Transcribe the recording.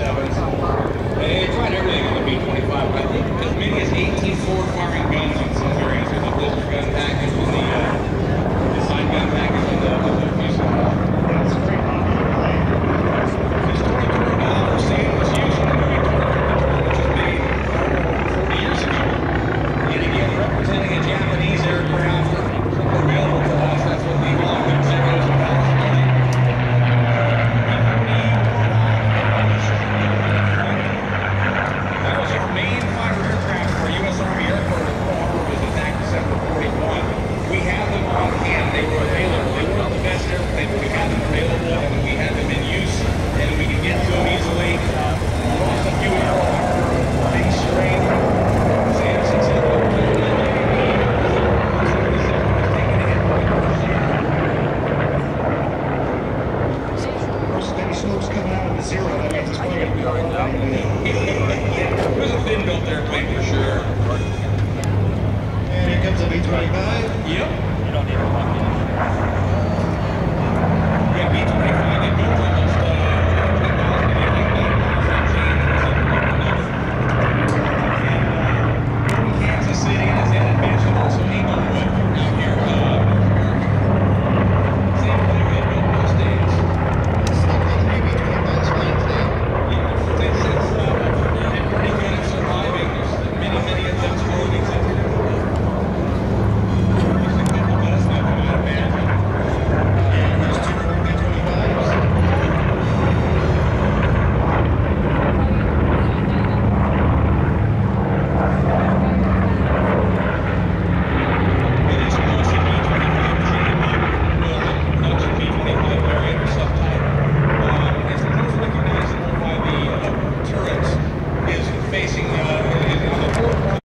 7s. They tried everything on the B-25, but I think as many as 18 forward-firing guns on some variants with the blister gun package and the side gun package and the fuselage. Yeah, it's a very popular plane. This 2020 model we're seeing was used in the movie Torpedo, which was made 40 years ago. And again, representing a Japanese aircraft available to us. That's what the long gun set goes with. That was our main fighter aircraft for U.S. Army Air Corps was attacked December 41. We have them on hand. They were available. They weren't the best airplane, but we had them available and we had them in use and we could get to them easily. Lost a few aircraft, big strain. Smoke's coming out of the zero. That means it's probably going to be all right. Yeah, there's a thin built airplane for sure. And here comes a B-25. Yep. You don't need a